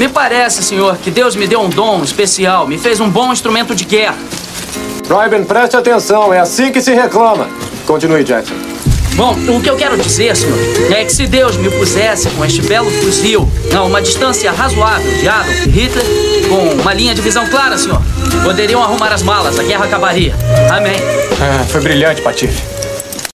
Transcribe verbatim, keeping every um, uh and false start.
Me parece, senhor, que Deus me deu um dom especial, me fez um bom instrumento de guerra. Ryben, preste atenção, é assim que se reclama. Continue, Jackson. Bom, o que eu quero dizer, senhor, é que se Deus me pusesse com este belo fuzil a uma distância razoável de Adolf Hitler, com uma linha de visão clara, senhor, poderiam arrumar as malas, a guerra acabaria. Amém. Ah, foi brilhante, Patife.